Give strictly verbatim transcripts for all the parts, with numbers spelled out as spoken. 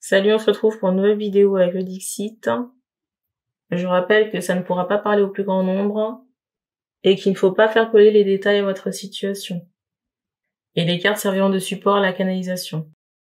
Salut, on se retrouve pour une nouvelle vidéo avec le Dixit. Je rappelle que ça ne pourra pas parler au plus grand nombre et qu'il ne faut pas faire coller les détails à votre situation. Et les cartes serviront de support à la canalisation.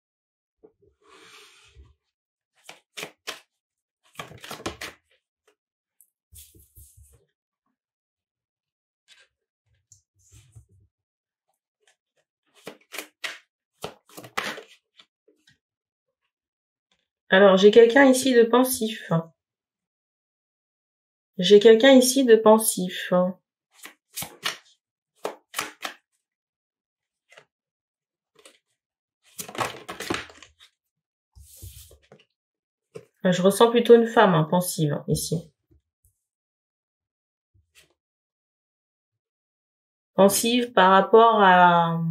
Alors, j'ai quelqu'un ici de pensif. J'ai quelqu'un ici de pensif. Je ressens plutôt une femme hein, pensive ici. Pensive par rapport à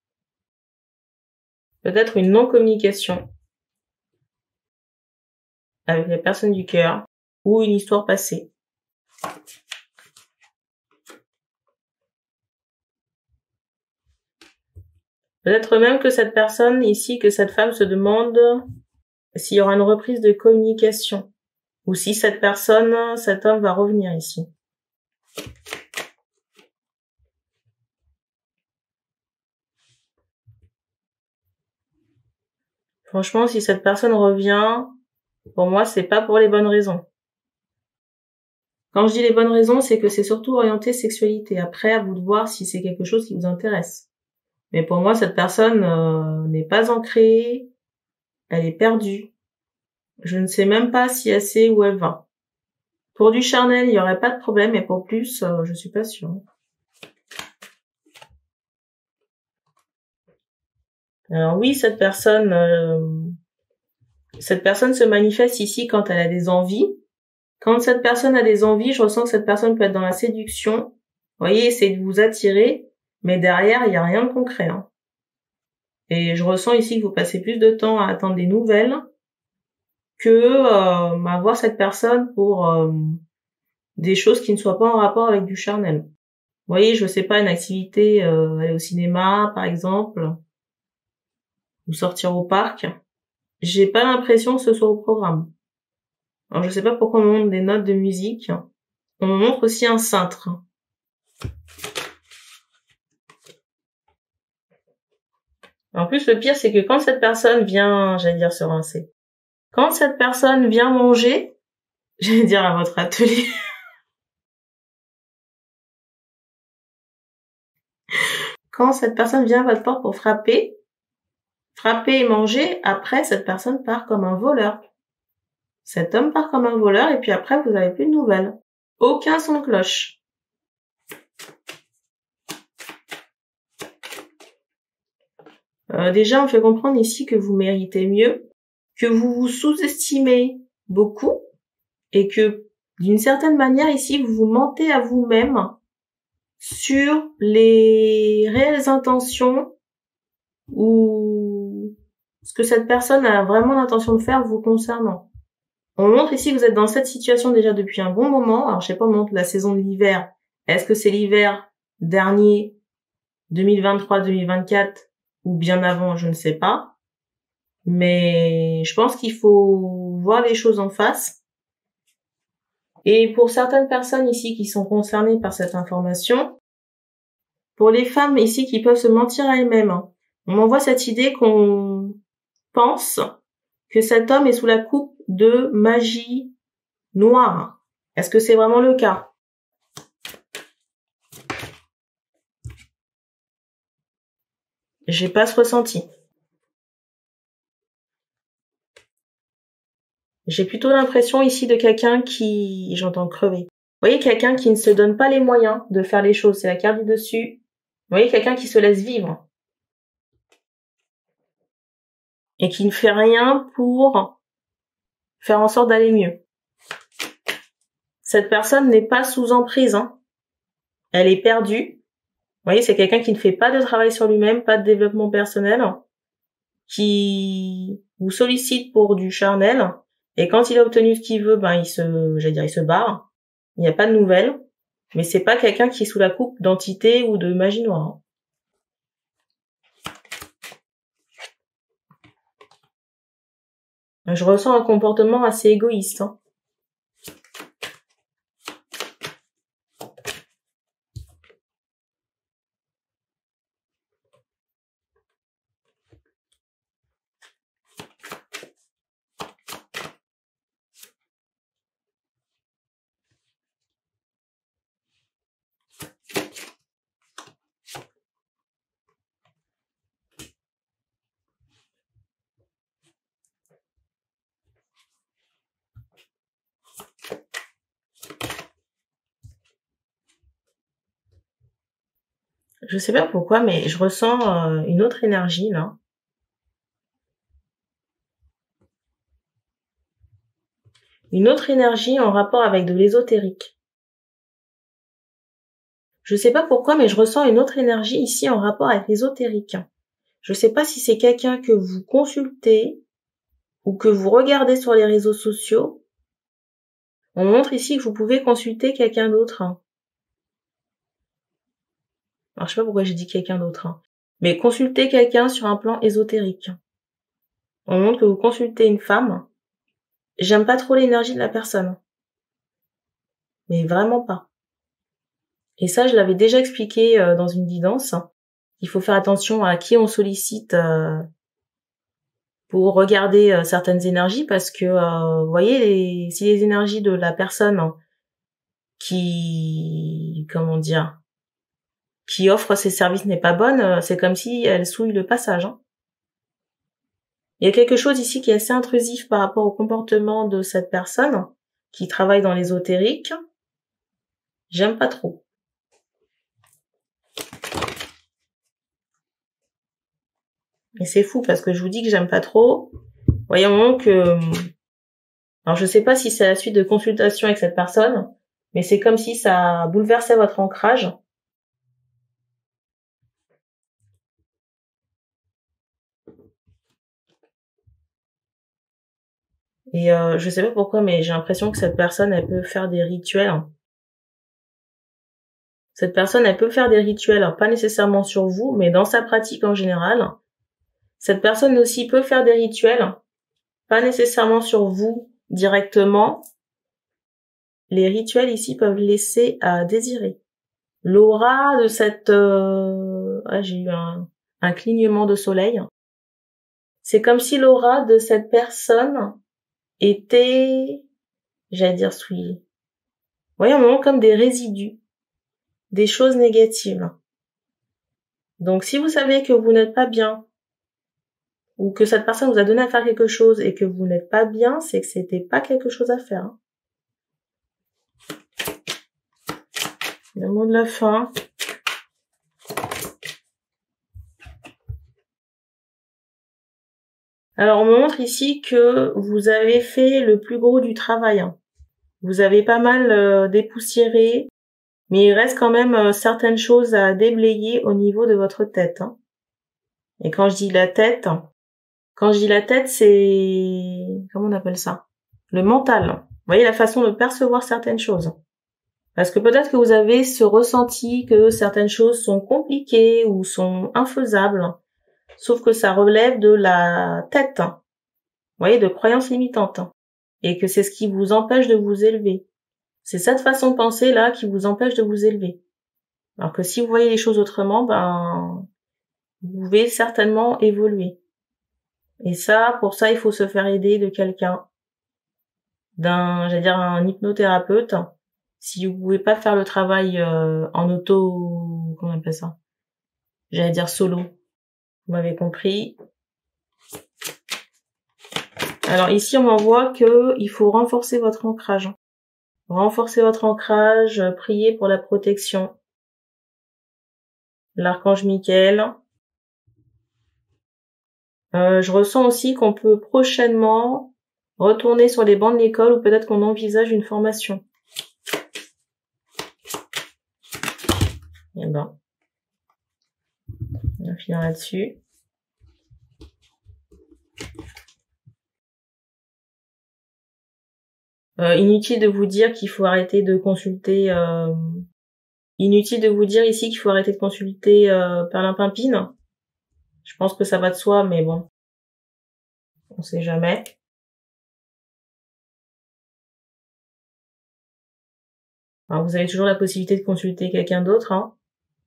peut-être une non-communication avec la personne du cœur ou une histoire passée. Peut-être même que cette personne ici, que cette femme se demande s'il y aura une reprise de communication ou si cette personne, cet homme va revenir ici. Franchement, si cette personne revient, pour moi, c'est pas pour les bonnes raisons. Quand je dis les bonnes raisons, c'est que c'est surtout orienté sexualité. Après, à vous de voir si c'est quelque chose qui vous intéresse. Mais pour moi, cette personne euh, n'est pas ancrée, elle est perdue. Je ne sais même pas si elle sait où elle va. Pour du charnel, il n'y aurait pas de problème, mais pour plus, euh, je suis pas sûre. Alors oui, cette personne, euh, cette personne se manifeste ici quand elle a des envies. Quand cette personne a des envies, je ressens que cette personne peut être dans la séduction. Vous voyez, essayer de vous attirer, mais derrière, il n'y a rien de concret. Hein. Et je ressens ici que vous passez plus de temps à attendre des nouvelles que euh, à voir cette personne pour euh, des choses qui ne soient pas en rapport avec du charnel. Vous voyez, je sais pas, une activité, euh, aller au cinéma, par exemple, ou sortir au parc. J'ai pas l'impression que ce soit au programme. Alors, je sais pas pourquoi on me montre des notes de musique. On me montre aussi un cintre. En plus, le pire, c'est que quand cette personne vient, j'allais dire se rincer, quand cette personne vient manger, j'allais dire à votre atelier, quand cette personne vient à votre porte pour frapper, frapper et manger, après, cette personne part comme un voleur. Cet homme part comme un voleur et puis après, vous n'avez plus de nouvelles. Aucun son de cloche. Euh, déjà, on fait comprendre ici que vous méritez mieux, que vous vous sous-estimez beaucoup et que, d'une certaine manière, ici, vous vous mentez à vous-même sur les réelles intentions ou ce que cette personne a vraiment l'intention de faire vous concernant. On montre ici que vous êtes dans cette situation déjà depuis un bon moment. Alors, je sais pas, on montre la saison de l'hiver. Est-ce que c'est l'hiver dernier, deux mille vingt-trois deux mille vingt-quatre, ou bien avant, je ne sais pas. Mais je pense qu'il faut voir les choses en face. Et pour certaines personnes ici qui sont concernées par cette information, pour les femmes ici qui peuvent se mentir à elles-mêmes, hein, on m'envoie cette idée qu'on pense que cet homme est sous la coupe de magie noire. Est-ce que c'est vraiment le cas? J'ai pas ce ressenti. J'ai plutôt l'impression ici de quelqu'un qui... J'entends crever. Vous voyez, quelqu'un qui ne se donne pas les moyens de faire les choses. C'est la carte du dessus. Vous voyez, quelqu'un qui se laisse vivre. Et qui ne fait rien pour faire en sorte d'aller mieux. Cette personne n'est pas sous emprise. Hein. Elle est perdue. Vous voyez, c'est quelqu'un qui ne fait pas de travail sur lui-même, pas de développement personnel, qui vous sollicite pour du charnel. Et quand il a obtenu ce qu'il veut, ben il se, j'allais dire, il se barre. Il n'y a pas de nouvelles. Mais c'est pas quelqu'un qui est sous la coupe d'entité ou de magie noire. Je ressens un comportement assez égoïste. Hein. Je sais pas pourquoi, mais je ressens euh, une autre énergie, là. Une autre énergie en rapport avec de l'ésotérique. Je sais pas pourquoi, mais je ressens une autre énergie ici en rapport avec l'ésotérique. Je sais pas si c'est quelqu'un que vous consultez ou que vous regardez sur les réseaux sociaux. On montre ici que vous pouvez consulter quelqu'un d'autre. Alors, je sais pas pourquoi j'ai dit quelqu'un d'autre. Hein. Mais consultez quelqu'un sur un plan ésotérique. On montre que vous consultez une femme. J'aime pas trop l'énergie de la personne. Mais vraiment pas. Et ça, je l'avais déjà expliqué euh, dans une guidance. Il faut faire attention à qui on sollicite euh, pour regarder euh, certaines énergies parce que, euh, vous voyez, les, si les énergies de la personne hein, qui, comment dire, qui offre ses services n'est pas bonne, euh, c'est comme si elle souille le passage. Hein. Il y a quelque chose ici qui est assez intrusif par rapport au comportement de cette personne qui travaille dans l'ésotérique. J'aime pas trop. Et c'est fou parce que je vous dis que j'aime pas trop. Voyons que, alors je sais pas si c'est à la suite de consultation avec cette personne, mais c'est comme si ça bouleversait votre ancrage. Et euh, je sais pas pourquoi, mais j'ai l'impression que cette personne, elle peut faire des rituels. Cette personne, elle peut faire des rituels, alors pas nécessairement sur vous, mais dans sa pratique en général. Cette personne aussi peut faire des rituels, pas nécessairement sur vous directement. Les rituels ici peuvent laisser à désirer. L'aura de cette... Euh... Ah, j'ai eu un, un clignement de soleil. C'est comme si l'aura de cette personne était, j'allais dire souillée. Vous voyez, un moment comme des résidus, des choses négatives. Donc, si vous savez que vous n'êtes pas bien, ou que cette personne vous a donné à faire quelque chose et que vous n'êtes pas bien, c'est que c'était pas quelque chose à faire. Hein. Le mot de la fin. Alors, on me montre ici que vous avez fait le plus gros du travail. Hein. Vous avez pas mal euh, dépoussiéré, mais il reste quand même euh, certaines choses à déblayer au niveau de votre tête. Hein. Et quand je dis la tête, quand je dis la tête, c'est... comment on appelle ça? Le mental. Vous voyez la façon de percevoir certaines choses. Parce que peut-être que vous avez ce ressenti que certaines choses sont compliquées ou sont infaisables. Sauf que ça relève de la tête. Vous voyez, de croyances limitantes. Et que c'est ce qui vous empêche de vous élever. C'est cette façon de penser là qui vous empêche de vous élever. Alors que si vous voyez les choses autrement, ben, vous pouvez certainement évoluer. Et ça, pour ça, il faut se faire aider de quelqu'un, d'un, j'allais dire un hypnothérapeute. Si vous pouvez pas faire le travail euh, en auto, comment on appelle ça? J'allais dire solo. Vous m'avez compris. Alors ici, on m'envoie que il faut renforcer votre ancrage. Renforcer votre ancrage, prier pour la protection. L'archange Michael. Euh, je ressens aussi qu'on peut prochainement retourner sur les bancs de l'école ou peut-être qu'on envisage une formation. Eh ben, on va finir là-dessus. Euh, inutile de vous dire qu'il faut arrêter de consulter... Euh, inutile de vous dire ici qu'il faut arrêter de consulter euh, Perlimpinpin. Je pense que ça va de soi, mais bon, on sait jamais. Alors, vous avez toujours la possibilité de consulter quelqu'un d'autre, hein.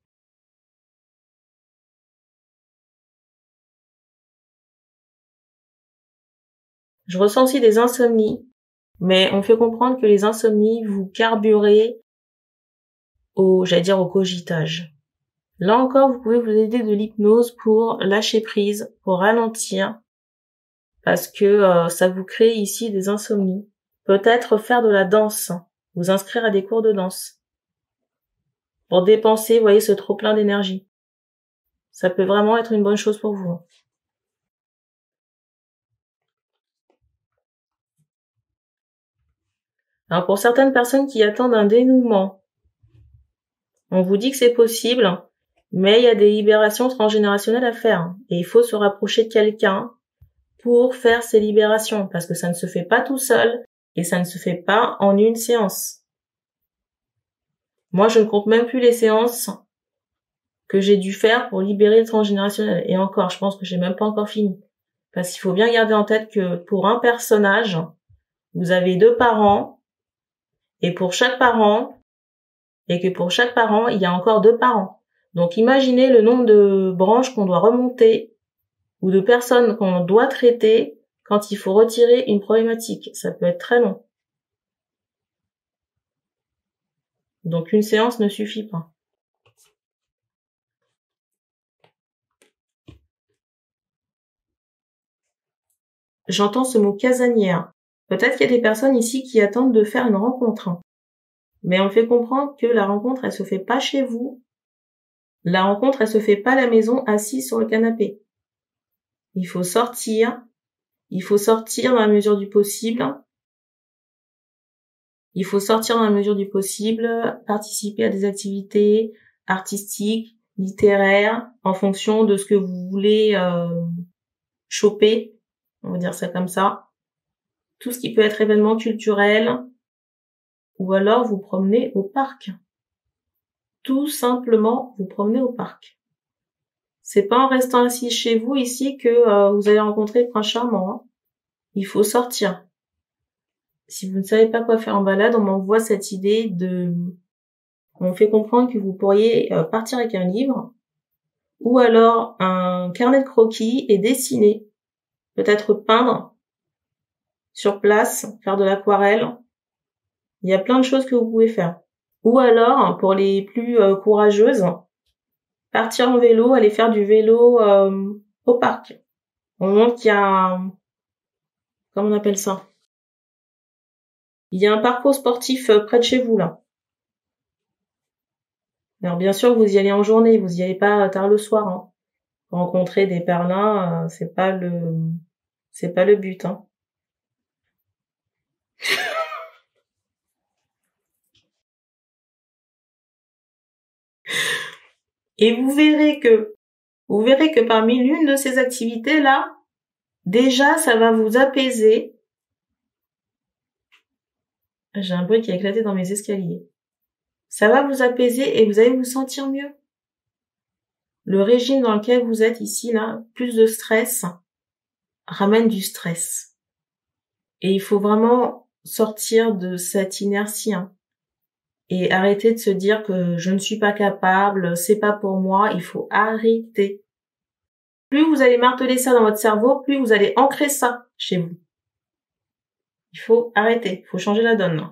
Je ressens aussi des insomnies, mais on fait comprendre que les insomnies, vous carburez au, j'allais dire, au cogitage. Là encore, vous pouvez vous aider de l'hypnose pour lâcher prise, pour ralentir, parce que euh, ça vous crée ici des insomnies. Peut-être faire de la danse, vous inscrire à des cours de danse, pour dépenser, vous voyez, ce trop-plein d'énergie. Ça peut vraiment être une bonne chose pour vous. Alors pour certaines personnes qui attendent un dénouement, on vous dit que c'est possible, mais il y a des libérations transgénérationnelles à faire. Et il faut se rapprocher de quelqu'un pour faire ces libérations, parce que ça ne se fait pas tout seul et ça ne se fait pas en une séance. Moi, je ne compte même plus les séances que j'ai dû faire pour libérer le transgénérationnel. Et encore, je pense que j'ai même pas encore fini. Parce qu'il faut bien garder en tête que pour un personnage, vous avez deux parents, et pour chaque parent, et que pour chaque parent, il y a encore deux parents. Donc imaginez le nombre de branches qu'on doit remonter, ou de personnes qu'on doit traiter quand il faut retirer une problématique. Ça peut être très long. Donc une séance ne suffit pas. J'entends ce mot casanière. Peut-être qu'il y a des personnes ici qui attendent de faire une rencontre. Mais on fait comprendre que la rencontre, elle se fait pas chez vous. La rencontre, elle se fait pas à la maison, assis sur le canapé. Il faut sortir. Il faut sortir dans la mesure du possible. Il faut sortir dans la mesure du possible, participer à des activités artistiques, littéraires, en fonction de ce que vous voulez euh, choper, on va dire ça comme ça. Tout ce qui peut être événement culturel, ou alors vous promenez au parc. Tout simplement, vous promenez au parc. C'est pas en restant assis chez vous ici que euh, vous allez rencontrer le prince charmant. Hein. Il faut sortir. Si vous ne savez pas quoi faire en balade, on m'envoie cette idée de... On fait comprendre que vous pourriez euh, partir avec un livre, ou alors un carnet de croquis et dessiner. Peut-être peindre sur place, faire de l'aquarelle. Il y a plein de choses que vous pouvez faire. Ou alors, pour les plus euh, courageuses, partir en vélo, aller faire du vélo euh, au parc. On montre qu'il y a un... Comment on appelle ça? Il y a un parcours sportif euh, près de chez vous, là. Alors bien sûr, vous y allez en journée, vous y allez pas tard le soir. Hein. Rencontrer des perlins, euh, c'est pas le... C'est pas le but, hein. Et vous verrez que, vous verrez que parmi l'une de ces activités-là, déjà, ça va vous apaiser. J'ai un bruit qui a éclaté dans mes escaliers. Ça va vous apaiser et vous allez vous sentir mieux. Le régime dans lequel vous êtes ici, là, plus de stress, ramène du stress. Et il faut vraiment sortir de cette inertie, hein. Et arrêter de se dire que je ne suis pas capable, c'est pas pour moi, il faut arrêter. Plus vous allez marteler ça dans votre cerveau, plus vous allez ancrer ça chez vous. Il faut arrêter, il faut changer la donne.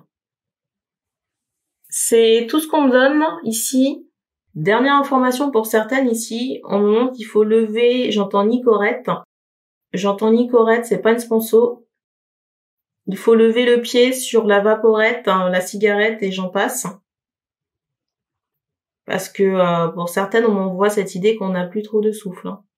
C'est tout ce qu'on me donne ici. Dernière information pour certaines ici, on me montre qu'il faut lever, j'entends Nicorette. J'entends Nicorette, c'est pas une sponsor. Il faut lever le pied sur la vaporette, hein, la cigarette et j'en passe. Parce que euh, pour certaines, on m'envoie cette idée qu'on n'a plus trop de souffle. Hein.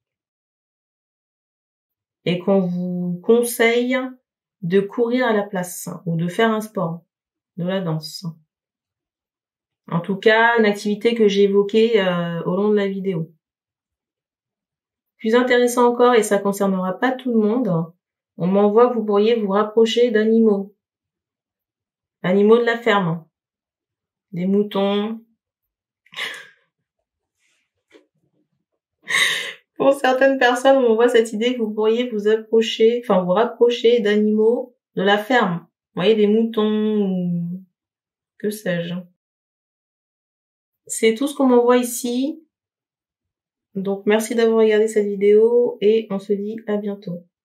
Et qu'on vous conseille de courir à la place hein, ou de faire un sport, de la danse. En tout cas, une activité que j'ai évoquée euh, au long de la vidéo. Plus intéressant encore, et ça concernera pas tout le monde, on m'envoie que vous pourriez vous rapprocher d'animaux. Animaux de la ferme. Des moutons. Pour certaines personnes, on m'envoie cette idée que vous pourriez vous approcher, enfin vous rapprocher d'animaux de la ferme. Vous voyez, des moutons ou que sais-je. c'est tout ce qu'on m'envoie ici. Donc merci d'avoir regardé cette vidéo et on se dit à bientôt.